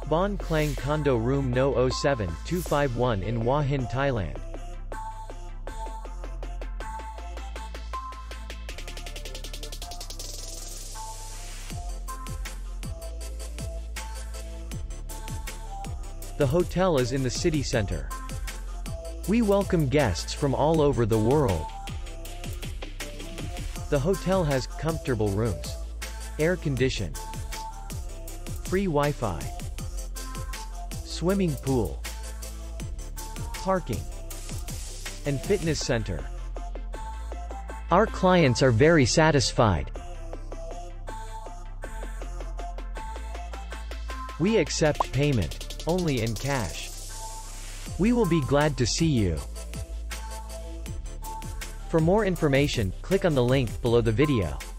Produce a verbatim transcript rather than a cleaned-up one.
Baan Klang Condo Room No zero seven two five one in Hua Hin, Thailand. The hotel is in the city center. We welcome guests from all over the world. The hotel has comfortable rooms, air-conditioned, free Wi-Fi, swimming pool, parking, and fitness center. Our clients are very satisfied. We accept payment only in cash. We will be glad to see you. For more information, click on the link below the video.